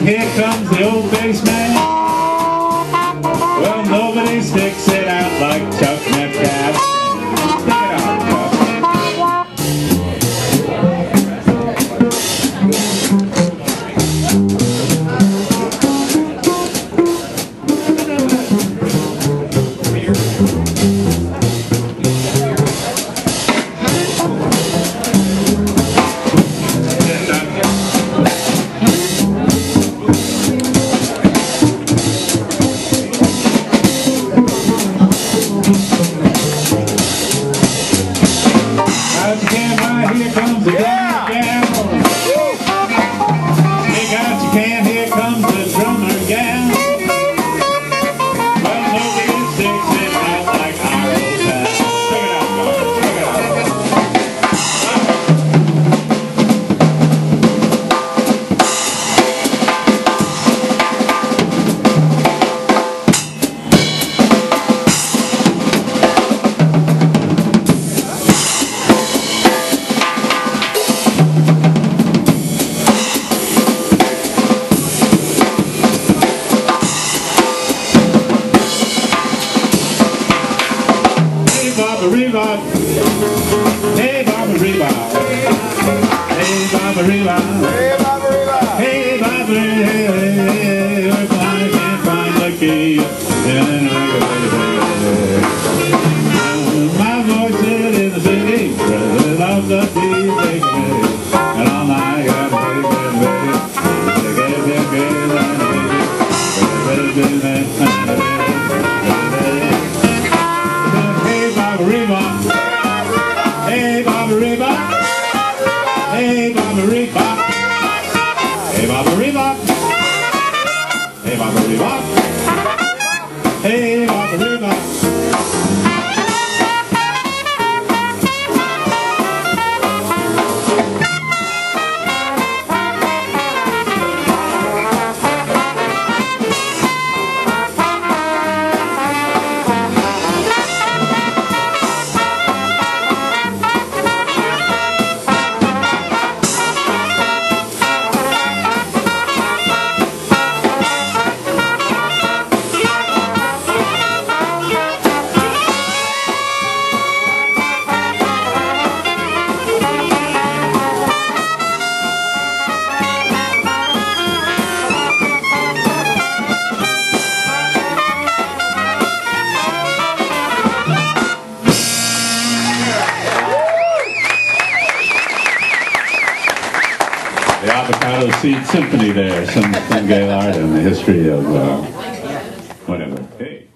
here comes the old bass man. Well, nobody sticks it out like Chuck Metcalf. Stick it out, Chuck. Here comes the drummer gal. Take out your can, here comes the drummer gal. Well, nobody sticks it out like our old pal. Check it out, guys. Check it out. Bobba-ree-bop. Hey, Bobba-ree-bop. Hey, Bobba-ree-bop. Hey, Bobba-ree-bop. Hey, Bobba-ree-bop. If I can't find the key, then I go baby. My voice is in the city, brother of the DJ, and all I got Hey, Bobba-ree-bop. Hey, Bobba-ree-bop. Hey, Bobba-ree-bop. Hey, Bobba-ree-bop. Hey, Bobba-ree-bop. The avocado seed symphony there, some Gaillard and the history of whatever. Hey.